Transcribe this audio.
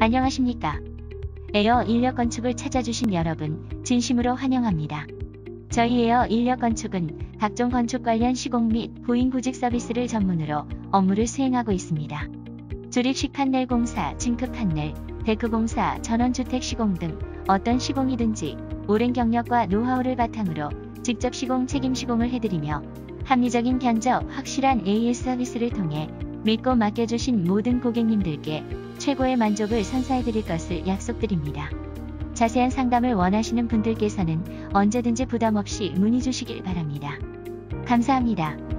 안녕하십니까. 에어 인력 건축을 찾아주신 여러분 진심으로 환영합니다. 저희 에어 인력 건축은 각종 건축 관련 시공 및 보잉 구직 서비스를 전문으로 업무를 수행하고 있습니다. 조립식 판넬 공사, 징크 판넬, 데크 공사, 전원주택 시공 등 어떤 시공이든지 오랜 경력과 노하우를 바탕으로 직접 시공 책임 시공을 해드리며 합리적인 견적, 확실한 AS 서비스를 통해 믿고 맡겨주신 모든 고객님들께 최고의 만족을 선사해드릴 것을 약속드립니다. 자세한 상담을 원하시는 분들께서는 언제든지 부담 없이 문의 주시길 바랍니다. 감사합니다.